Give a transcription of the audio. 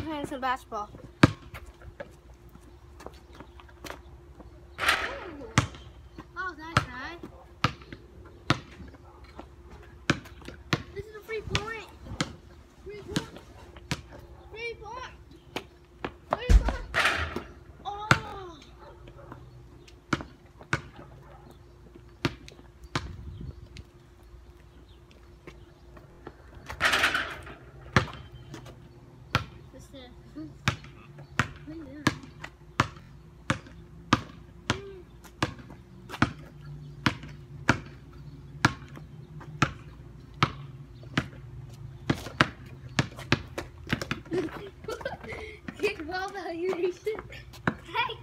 playing some basketball. Oh, that's nice. This is a free point. Free point. Free point. Free point. Oh. What's this? What are you doing? Kick ball evaluation. Hey.